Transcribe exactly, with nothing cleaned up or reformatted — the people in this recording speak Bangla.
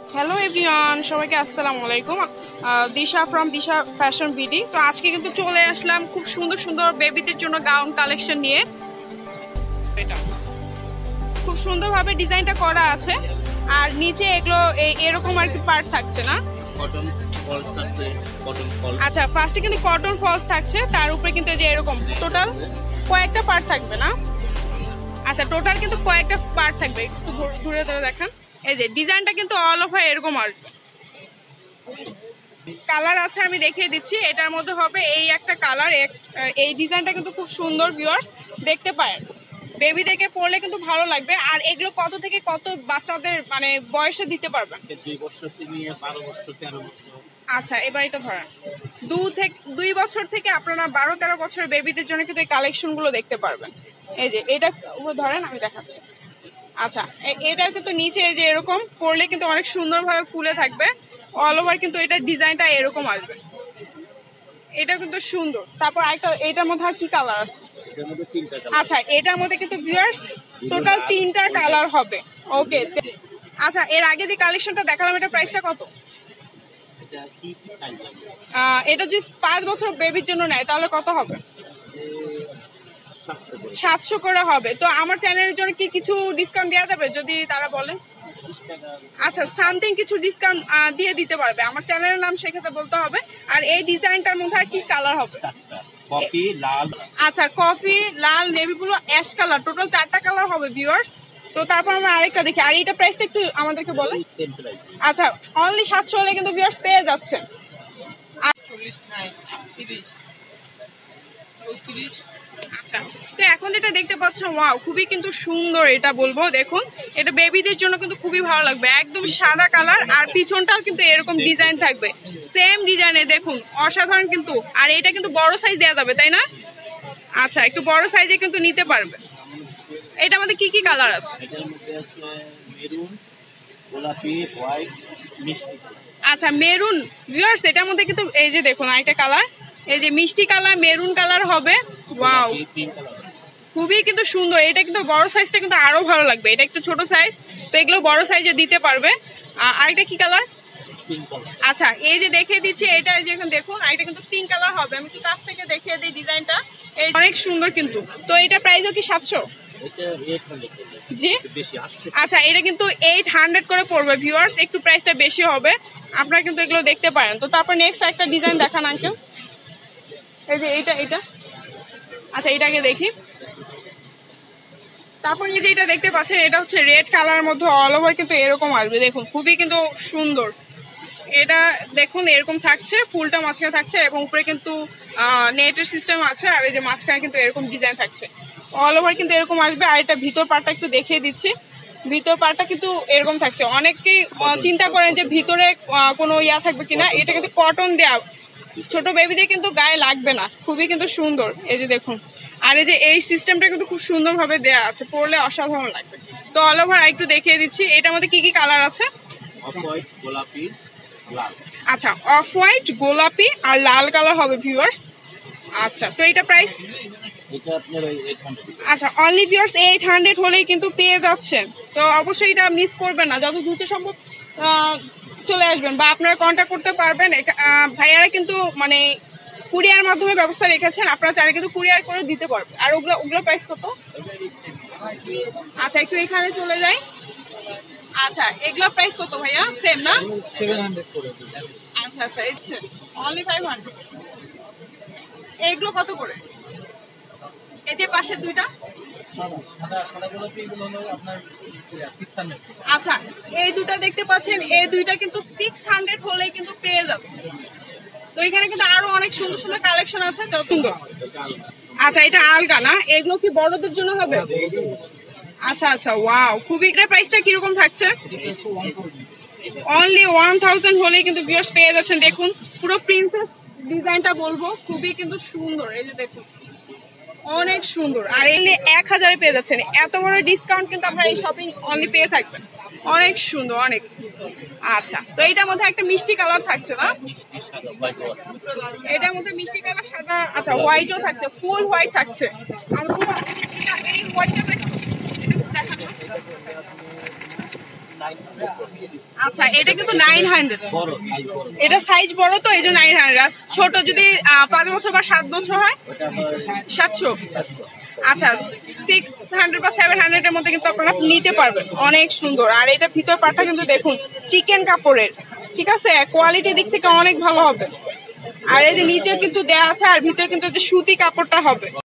হ্যালো এভরিওয়ান, সবাইকে আসসালামু আলাইকুম। Disha from Disha fashion BD. তো আজকে কিন্তু চলে আসলাম খুব সুন্দর সুন্দর বেবিদের জন্য গাউন কালেকশন নিয়ে। এটা খুব সুন্দরভাবে ডিজাইনটা করা আছে, আর নিচে এগুলো এরকম আর কি পার্ট থাকছে না। কটন ফলস আছে, কটন ফলস। আচ্ছা, ফার্স্টে কিন্তু কটন ফলস থাকছে, তার উপরে কিন্তু এই যে এরকম টোটাল কয়েকটা পার্ট থাকবে না। আচ্ছা, টোটাল কিন্তু কয়েকটা পার্ট থাকবে। একটু ঘুরে ধরে দেখেন, এই যে ডিজাইনটা কিন্তু অল ওভার এরকম আসবে। কালার আছে, আমি দেখিয়ে দিচ্ছি। এটার মধ্যে হবে এই একটা কালার। এই ডিজাইনটা কিন্তু খুব সুন্দর, ভিউয়ার্স দেখতে পারেন। বেবিদেরকে পরলে কিন্তু ভালো লাগবে। আর এগুলো কত থেকে কত বাচ্চাদের মানে বয়সে দিতে পারবেন? দুই বছর থেকে নিয়ে বারো বছর, তেরো বছর। আচ্ছা, এবার এটা ধরেন দু থেকে দুই বছর থেকে আপনারা বারো তেরো বছরের বেবিদের জন্য কিন্তু এই কালেকশন গুলো দেখতে পারবেন। এই যে এটা ধরেন, আমি দেখাচ্ছি। আচ্ছা, এটার কিন্তু নিচে এই যে এরকম পরলে কিন্তু অনেক সুন্দরভাবে ফুলে থাকবে। অল ওভার কিন্তু এটার ডিজাইনটা এরকম আসবে। এটা কিন্তু সুন্দর। তারপর একটা এটার মধ্যে আর কি কালার আছে? আচ্ছা, এটার মধ্যে কিন্তু ভিউয়ার্স টোটাল তিনটা কালার হবে। ওকে, আচ্ছা, এর আগে যে কালেকশনটা দেখালাম, এটা প্রাইসটা কত? এটা যদি পাঁচ বছর বেবির জন্য নেয় তাহলে কত হবে? সাতশো করে হবে। তো আমার চ্যানেলের জন্য কি কিছু ডিসকাউন্ট দেওয়া যাবে যদি তারা বলে? আচ্ছা, সামথিং কিছু ডিসকাউন্ট দিয়ে দিতে পারবে। আমার চ্যানেলের নাম সেক্ষেত্রে বলতে হবে। আর এই ডিজাইনটার মধ্যে আর কি কালার হবে? কফি, লাল। আচ্ছা, কফি, লাল, navy blue, ash colour, total চারটা কালার হবে ভিউয়ার্স। তো তারপর আমরা আরেকটা দেখি। আর এইটা প্রাইসটা একটু আমাদেরকে বলে। আচ্ছা, অনলি সাতশো হলে কিন্তু ভিউয়ার্স পেয়ে যাচ্ছে। আচ্ছা, তো এখন যেটা দেখতে পাচ্ছ, ওয়াও, খুবই কিন্তু সুন্দর। এটা বলবো, দেখুন, এটা বেবিদের জন্য কিন্তু খুবই ভালো লাগবে। একদম সাদা কালার, আর পিছনটাও কিন্তু এরকম ডিজাইন থাকবে, সেম ডিজাইনে। দেখুন, অসাধারণ কিন্তু। আর এটা কিন্তু বড় সাইজ দেওয়া যাবে, তাই না? আচ্ছা, একটু বড় সাইজে কিন্তু নিতে পারবে। এটার মধ্যে কি কি কালার আছে? মেরুন, গোলাপি, হোয়াইট, মিষ্টি। আচ্ছা, মেরুন। ভিউয়ার্স এটার মধ্যে কিন্তু এই যে দেখুন আরেকটা কালার, এই যে মিষ্টি কালার, মেরুন কালার হবে। ওয়াও, খুবই কিন্তু সুন্দর। এটা কিন্তু বড় সাইজটা কিন্তু আরো ভালো লাগবে। এটা একটু ছোট সাইজ, তো এগুলো বড় সাইজে দিতে পারবে। আর এটা কি কালার? আচ্ছা, এই যে দেখিয়ে দিচ্ছি, এটা যে দেখুন, এটা কিন্তু পিঙ্ক কালার হবে। আমি একটু কাছ থেকে দেখিয়ে দিই ডিজাইনটা। এই অনেক সুন্দর কিন্তু। তো এটা প্রাইসও কি সাতশো? জি, আচ্ছা, এটা কিন্তু এইট হান্ড্রেড করে পড়বে ভিউয়ার্স। একটু প্রাইসটা বেশি হবে, আপনারা কিন্তু এগুলো দেখতে পারেন। তো তারপর নেক্সট একটা ডিজাইন দেখান আঙ্কেল। এই যে এইটা এটা আচ্ছা, এটাকে দেখি। তারপর এই যে এটা দেখতে পাচ্ছেন, এটা হচ্ছে রেড কালারের মধ্যে অল ওভার কিন্তু এরকম আসবে। দেখুন, খুবই কিন্তু সুন্দর। এটা দেখুন এরকম থাকছে, ফুলটা মাঝখানে থাকছে, এবং উপরে কিন্তু নেটের সিস্টেম আছে। আর এই যে মাঝখানে কিন্তু এরকম ডিজাইন থাকছে, অল ওভার কিন্তু এরকম আসবে। আর এটা ভিতর পার্টটা একটু দেখিয়ে দিচ্ছি। ভিতর পার্টটা কিন্তু এরকম থাকছে। অনেকেই চিন্তা করেন যে ভিতরে কোনো ইয়া থাকবে কিনা। এটা কিন্তু কটন দেওয়া, ছোট বেবিদের কিন্তু গায়ে লাগবে না। খুবই কিন্তু সুন্দর, এই যে দেখুন। আর এই যে এই সিস্টেমটা কিন্তু খুব সুন্দরভাবে দেওয়া আছে, পরলে অসাধারণ লাগবে। তো অল ওভার একটু দেখিয়ে দিচ্ছি। এটার মধ্যে কি কি কালার আছে? গোলাপি, লাল। আচ্ছা, অফ হোয়াইট, গোলাপি আর লাল কালার হবে ভিউয়ার্স। আচ্ছা, তো এটা প্রাইস? আচ্ছা, অনলি ভিউয়ার্স এইট হান্ড্রেড হলেই কিন্তু পেয়ে যাচ্ছেন। তো অবশ্যই এটা মিস করবেন না, যত দ্রুত সম্ভব চলে আসবেন, বা আপনারা কন্ট্যাক্ট করতে পারবেন। ভাইয়ারা কিন্তু মানে কুরিয়ার মাধ্যমে ব্যবস্থা রেখেছেন, আপনারা চাইলে কিন্তু কুরিয়ার করে দিতে পারবেন। আর ওগুলো ওগুলো প্রাইস কত? আচ্ছা, একটু এখানে চলে যাই। আচ্ছা, এগুলো প্রাইস কত ভাইয়া? সেম না? আচ্ছা আচ্ছা, ইচ্ছে অনলি ফাইভ হান্ড্রেড। এগুলো কত করে? এই যে পাশের দুইটা। আচ্ছা, এই দুটা দেখতে পাচ্ছেন, এই দুইটা কিন্তু সিক্স হান্ড্রেড হলে কিন্তু পেয়ে যাচ্ছে। তো এখানে কিন্তু আরো অনেক সুন্দর সুন্দর কালেকশন আছে, যত সুন্দর। আচ্ছা, এটা আলগা না? এগুলো কি বড়দের জন্য হবে? আচ্ছা আচ্ছা, ওয়াও, খুবই। এটার প্রাইসটা কিরকম থাকছে? অনলি ওয়ান থাউজেন্ড হলে কিন্তু ভিউয়ার্স পেয়ে যাচ্ছেন। দেখুন, পুরো প্রিন্সেস ডিজাইনটা বলবো, খুবই কিন্তু সুন্দর। এই যে দেখুন, অনেক সুন্দর। আর এলে এক হাজারে পেয়ে যাচ্ছেন। এত বড় ডিসকাউন্ট কিন্তু আপনারা এই শপিং অনলি পেয়ে থাকবেন। অনেক সুন্দর, অনেক। আচ্ছা, তো এইটার মধ্যে একটা মিষ্টি কালার থাকছে না? এটার মধ্যে মিষ্টি কালার, সাদা, আচ্ছা, হোয়াইটও থাকছে, ফুল হোয়াইট থাকছে। আর এই হোয়াইটটা আচ্ছা এটা কিন্তু নাইন হান্ড্রেড। বড় সাইজ বড়, এটা সাইজ বড় তো এই জন্য নাইন হান্ড্রেড। আর ছোট যদি আহ, পাঁচ বছর বা সাত বছর হয় ওটা হয় সাতশো। সাতশো। আচ্ছা সিক্স হান্ড্রেড বা সেভেন হান্ড্রেডের মধ্যে কিন্তু আপনারা নিতে পারবেন। অনেক সুন্দর। আর এটা ভিতর পাটটা কিন্তু দেখুন চিকেন কাপড়ের, ঠিক আছে, কোয়ালিটির দিক থেকে অনেক ভালো হবে। আর এই যে নিচে কিন্তু দেয়া আছে, আর ভিতরে কিন্তু যে সুতি কাপড়টা হবে।